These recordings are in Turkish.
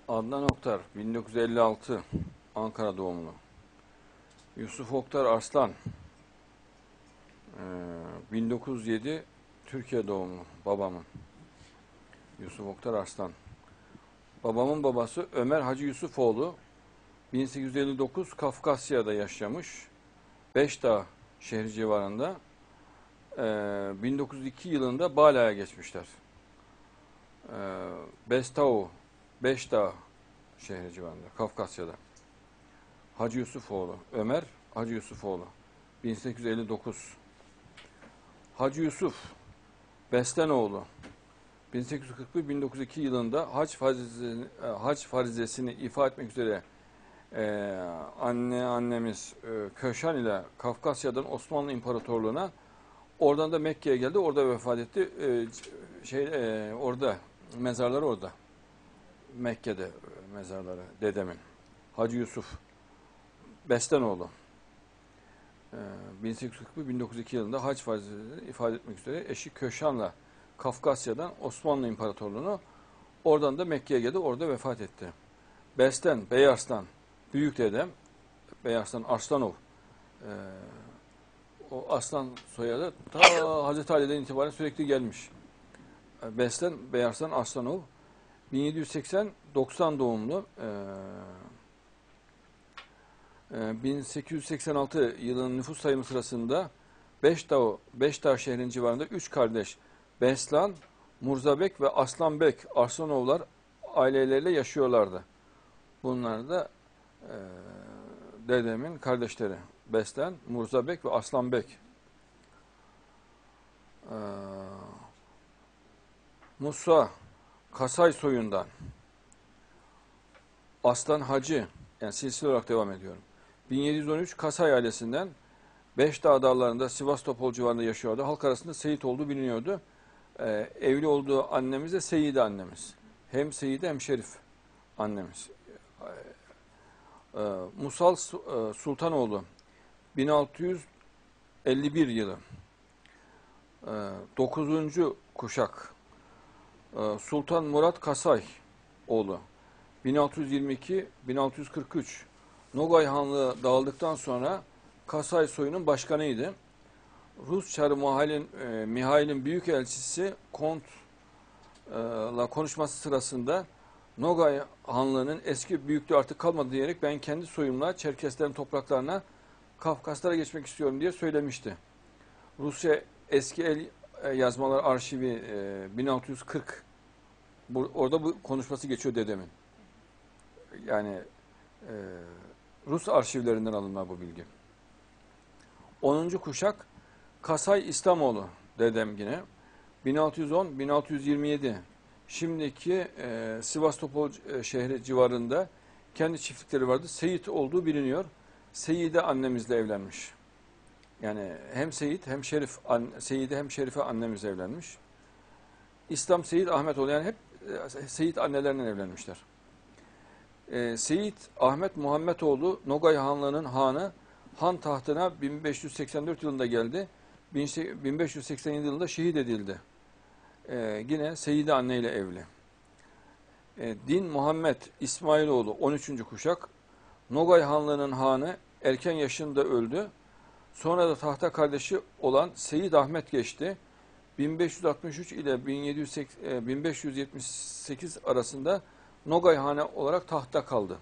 Adnan Oktar 1956 Ankara doğumlu. Yusuf Oktar Arslan 1907 Türkiye doğumlu babamın. Yusuf Oktar Arslan. Babamın babası Ömer Hacı Yusufoğlu 1859 Kafkasya'da yaşamış. Beşdağ şehri civarında 1902 yılında Bala'ya geçmişler. Beşdağ şehri civarında, Kafkasya'da. Hacı Yusufoğlu, Ömer Hacı Yusufoğlu, 1859. Hacı Yusuf Beslenoğlu, 1841-1902 yılında hac farizesini ifa etmek üzere annemiz Köşan ile Kafkasya'dan Osmanlı İmparatorluğu'na, oradan da Mekke'ye geldi, orada vefat etti. Orada mezarları orada. Mekke'de mezarları dedemin. Hacı Yusuf Beslenoğlu. 1841-1902 yılında hac farizesini ifade etmek üzere eşi Köşan'la Kafkasya'dan Osmanlı İmparatorluğu'na, oradan da Mekke'ye geldi, orada vefat etti. Beyarslan, büyük dedem, Beyarslan Arslanov. O Arslan soyadı ta Hazreti Ali'den itibaren sürekli gelmiş. Beyarslan Arslanov, 1780-90 doğumlu. 1886 yılının nüfus sayımı sırasında Beşdağ şehrinin civarında 3 kardeş Beslan, Murzabek ve Aslanbek Arslanovlar aileleriyle yaşıyorlardı. Bunlar da dedemin kardeşleri. Beslan, Murzabek ve Aslanbek. Musa Kasay soyundan. Aslan Hacı, yani silsile olarak devam ediyorum. 1713 Kasay ailesinden, Beşdağ dağlarında Sivastopol civarında yaşıyordu. Halk arasında Seyit olduğu biliniyordu. Evli olduğu annemiz de Seyide annemiz. Hem Seyide hem Şerif annemiz. Musal Sultanoğlu 1651 yılı 9. kuşak. Sultan Murat Kasay oğlu 1622-1643 Nogay Hanlığı dağıldıktan sonra Kasay soyunun başkanıydı. Rus Çarı Mihail'in büyükelçisi Kont'la konuşması sırasında Nogay Hanlığı'nın eski büyüklüğü artık kalmadı diyerek ben kendi soyumla Çerkeslerin topraklarına, Kafkaslara geçmek istiyorum diye söylemişti. Rusya eski el yazmalar arşivi 1640 orada bu konuşması geçiyor dedemin. Yani Rus arşivlerinden alınma bu bilgi. 10. kuşak Kasay İslamoğlu dedem yine 1610-1627 şimdiki Sivastopol şehri civarında kendi çiftlikleri vardı. Seyit olduğu biliniyor. Seyide annemizle evlenmiş. Yani hem Seyit hem Şerif, Seyide hem Şerife annemizle evlenmiş. İslam Seyit Ahmetoğlu, yani hep Seyit annelerinden evlenmişler. Seyit Ahmet Muhammetoğlu Nogay Hanlığı'nın hanı, han tahtına 1584 yılında geldi. 1587 yılında şehit edildi. Yine Seyide anne ile evli. Din Muhammed İsmailoğlu 13. kuşak. Nogay Hanlığı'nın hanı, erken yaşında öldü. Sonra da tahta kardeşi olan Seyit Ahmet geçti. 1563 ile 1578 arasında Nogay Hanı olarak tahtta kaldı.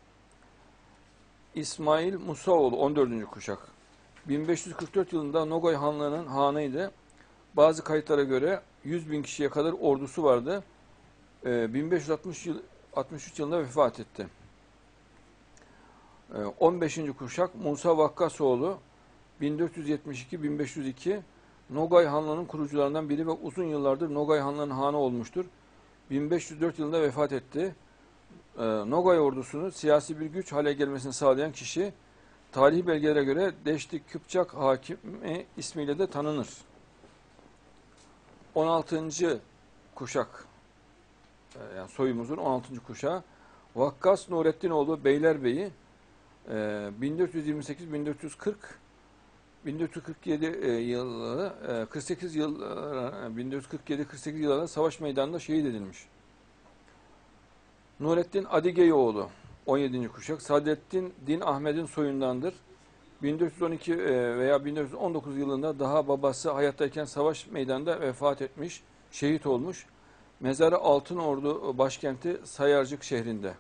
İsmail Musaoğlu 14. kuşak. 1544 yılında Nogay Hanlığı'nın hanıydı. Bazı kayıtlara göre 100.000 kişiye kadar ordusu vardı. 1563 yılında vefat etti. 15. kuşak Musa Vakkasoğlu 1472-1502 Nogay Hanlığı'nın kurucularından biri ve uzun yıllardır Nogay Hanlığı'nın hanı olmuştur. 1504 yılında vefat etti. Nogay ordusunu siyasi bir güç hale gelmesini sağlayan kişi, tarihi belgelere göre Deşti Kıpçak Hakimi ismiyle de tanınır. 16. kuşak, yani soyumuzun 16. kuşağı Vakkas Nureddinoğlu Beylerbeyi 1428-1440 1447 yılları 48 yıl 1447-48 yıllarda savaş meydanında şehit edilmiş. Nurettin Adigeyoğlu 17. kuşak. Saadettin Din Ahmet'in soyundandır. 1412 veya 1419 yılında daha babası hayattayken savaş meydanında vefat etmiş, şehit olmuş. Mezarı Altınordu başkenti Sayarcık şehrinde.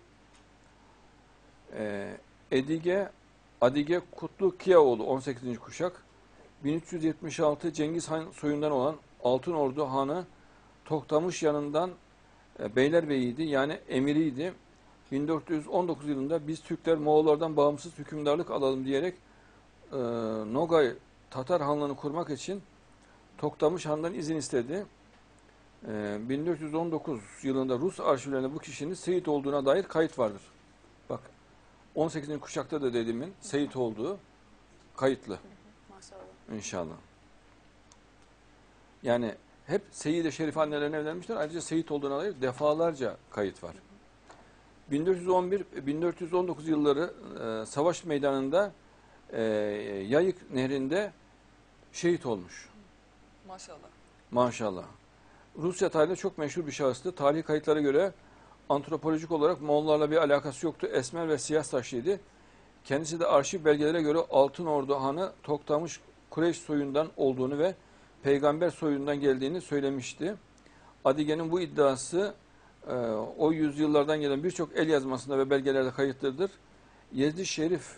Adige Kutlukiyaoğlu 18. kuşak. 1376 Cengiz Han soyundan olan Altınordu Hanı Toktamış yanından beylerbeyiydi, yani emiriydi. 1419 yılında biz Türkler Moğollardan bağımsız hükümdarlık alalım diyerek Nogay Tatar Hanlığı'nı kurmak için Toktamış Han'dan izin istedi. 1419 yılında Rus arşivlerinde bu kişinin Seyit olduğuna dair kayıt vardır. Bak 18. kuşakta da dediğimin Seyit olduğu kayıtlı. Maşallah. İnşallah. Yani hep Seyyid-i Şerif annelerine evlenmişler. Ayrıca Seyit olduğuna dair defalarca kayıt var. 1411-1419 yılları savaş meydanında Yayık Nehri'nde şehit olmuş. Maşallah. Maşallah. Rusya tarihinde çok meşhur bir şahıstı. Tarihi kayıtlara göre antropolojik olarak Moğollarla bir alakası yoktu. Esmer ve siyah saçlıydı. Kendisi de arşiv belgelere göre Altınordu Hanı Toktamış Kureyş soyundan olduğunu ve peygamber soyundan geldiğini söylemişti. Adige'nin bu iddiası o yüzyıllardan gelen birçok el yazmasında ve belgelerde kayıtlıdır. Yezdi Şerif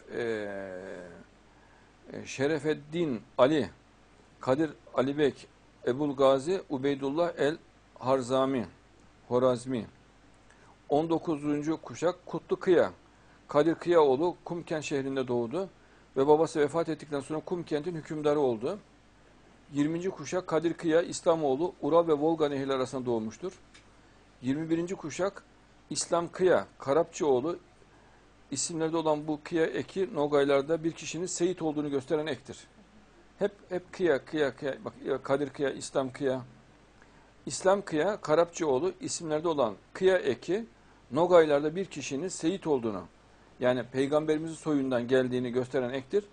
Şerefeddin Ali, Kadir Alibek, Ebul Gazi, Ubeydullah el-Harzami, Horazmi. 19. kuşak Kutlu Kıya, Kadir Kıyaoğlu Kumkent şehrinde doğdu ve babası vefat ettikten sonra Kumkent'in hükümdarı oldu. 20. kuşak Kadir Kıya İslamoğlu Ural ve Volga nehirleri arasında doğmuştur. 21. kuşak İslam Kıya Karapçıoğlu, isimlerde olan bu Kıya eki Nogaylarda bir kişinin Seyit olduğunu gösteren ektir. Hep Kıya. Bak Kadir Kıya, İslam Kıya. İslam Kıya Karapçıoğlu, isimlerde olan Kıya eki Nogaylarda bir kişinin Seyit olduğunu, yani Peygamberimizin soyundan geldiğini gösteren ektir.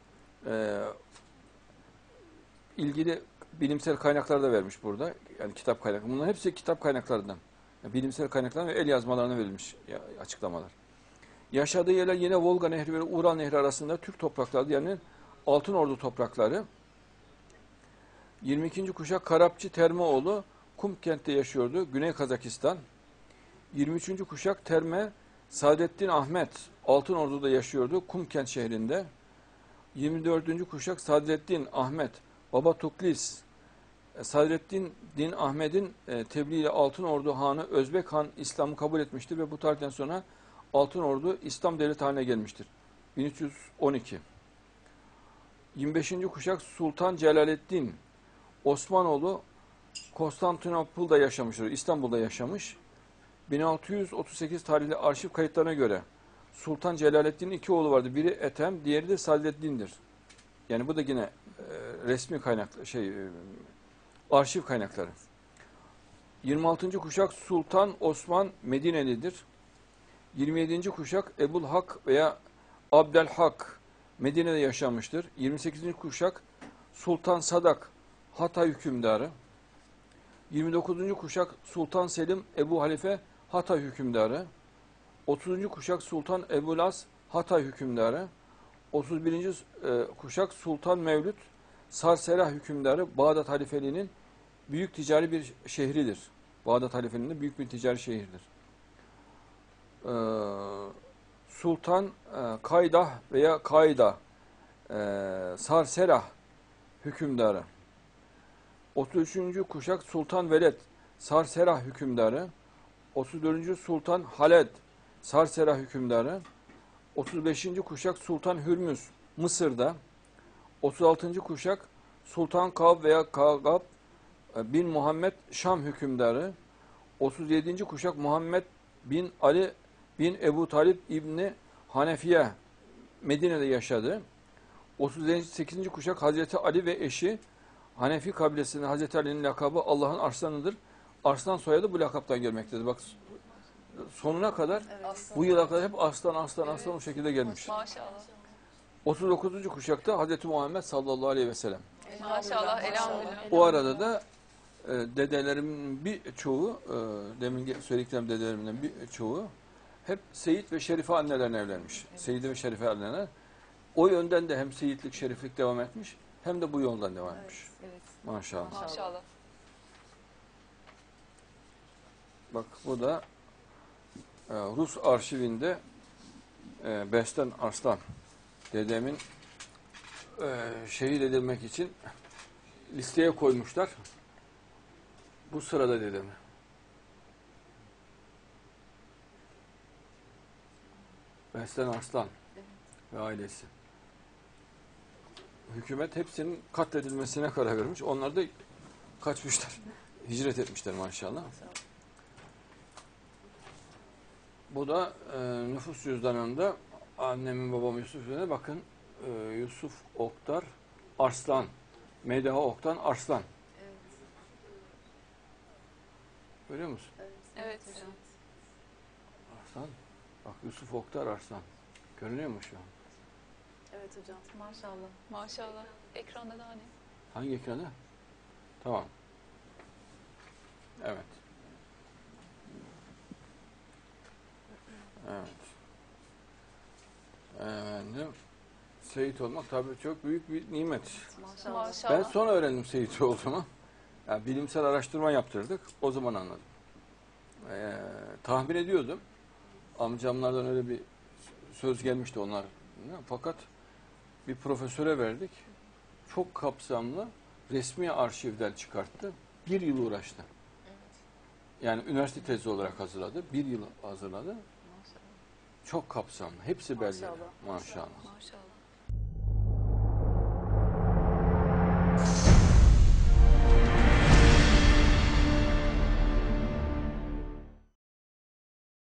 İlgili bilimsel kaynaklar da vermiş burada. Yani kitap kaynakları. Bunların hepsi kitap kaynaklarından. Yani bilimsel kaynaklardan ve el yazmalarına verilmiş açıklamalar. Yaşadığı yerler yine Volga Nehri ve Ural Nehri arasında Türk toprakları, yani Altınordu toprakları. 22. kuşak Karapçı Termeoğlu Kumkent'te yaşıyordu. Güney Kazakistan. 23. kuşak Terme Saadettin Ahmet Altınordu'da yaşıyordu. Kumkent şehrinde. 24. kuşak Sadrettin Ahmet Baba Tuklis, Sadrettin Din Ahmet'in tebliğiyle Altınordu Hanı Özbek Han İslam'ı kabul etmiştir ve bu tarihten sonra Altınordu İslam devleti haline gelmiştir. 1312. 25. kuşak Sultan Celaleddin Osmanoğlu Konstantinopol'da yaşamıştır, İstanbul'da yaşamış. 1638 tarihli arşiv kayıtlarına göre Sultan Celaleddin'in iki oğlu vardı. Biri Ethem, diğeri de Sadreddin'dir. Yani bu da yine resmi kaynak, arşiv kaynakları. 26. kuşak Sultan Osman Medinelidir. 27. kuşak Ebul Hak veya Abdelhak Medine'de yaşamıştır. 28. kuşak Sultan Sadak Hatay hükümdarı. 29. kuşak Sultan Selim Ebu Halife Hatay hükümdarı. 30. kuşak Sultan Ebu'l-As Hatay hükümdarı. 31. kuşak Sultan Mevlüt Sarsera hükümdarı. Bağdat halifeliğinin büyük ticari bir şehridir. Bağdat halifeliğinin büyük bir ticari şehirdir. Sultan Kaydah veya Kayda Sarserah hükümdarı. 33. kuşak Sultan Veled Sarserah hükümdarı. 34. Sultan Haled Sarserah hükümdarı. 35. kuşak Sultan Hürmüz Mısır'da. 36. kuşak Sultan Kab veya Kagab bin Muhammed Şam hükümdarı. 37. kuşak Muhammed bin Ali bin Ebu Talib İbni Hanefiye Medine'de yaşadı. 38. kuşak Hazreti Ali ve eşi Hanefi kabilesinin Hazreti Ali'nin lakabı Allah'ın arslanıdır. Arslan soyadı bu lakaptan gelmektedir. Bak sonuna kadar, Evet. bu yıla kadar hep aslan o şekilde gelmiş. Maşallah. 39. kuşakta Hazreti Muhammed sallallahu aleyhi ve sellem. Maşallah. Elhamdülillah. O arada da Dedelerimin birçoğu, demin söylediklerim dedelerimden birçoğu hep Seyit ve Şerife annelerine evlenmiş. Evet. Seyide ve Şerife annelerine. O yönden de hem seyitlik, şeriflik devam etmiş, hem de bu yoldan devam etmiş. Evet. Maşallah. Maşallah. Bak bu da Rus arşivinde Bestan Arslan dedemin şehit edilmek için listeye koymuşlar. Bu sırada dedemi. Bestan Arslan ve ailesi. Hükümet hepsinin katledilmesine karar vermiş. Onlar da kaçmışlar. Hicret etmişler maşallah. Bu da nüfus cüzdanında annemin babamın Yusuf cüzdanına bakın. Yusuf Oktar Arslan. Medaha Oktan Arslan. Evet. Görüyor musun? Evet. hocam. Arslan. Bak Yusuf Oktar Arslan. Görünüyor mu şu an? Evet hocam. Maşallah. Maşallah. Ekranda da hani. Hangi ekranda? Tamam. Evet. Evet. Efendim, Seyit olmak tabii çok büyük bir nimet. Maşallah. Maşallah. Ben sonra öğrendim Seyit olduğumu. Yani bilimsel araştırma yaptırdık. O zaman anladım. Tahmin ediyordum. Amcamlardan öyle bir söz gelmişti onlar. Fakat bir profesöre verdik. Çok kapsamlı resmi arşivden çıkarttı. Bir yıl uğraştı. Yani üniversite tezi olarak hazırladı. Bir yıl hazırladı. Maşallah. Çok kapsamlı. Hepsi belli. Maşallah. Maşallah. Maşallah.